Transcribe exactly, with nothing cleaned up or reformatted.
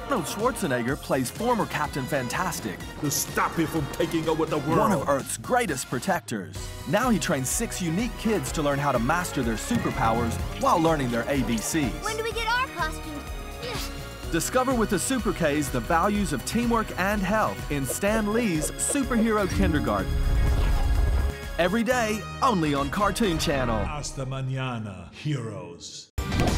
Arnold Schwarzenegger plays former Captain Fantastic, to stop you from taking over the world. one of Earth's greatest protectors. Now he trains six unique kids to learn how to master their superpowers while learning their A B Cs. When do we get our costumes? Discover with the Super Ks the values of teamwork and health in Stan Lee's Superhero Kindergarten. Every day, only on Cartoon Channel. Hasta mañana, heroes.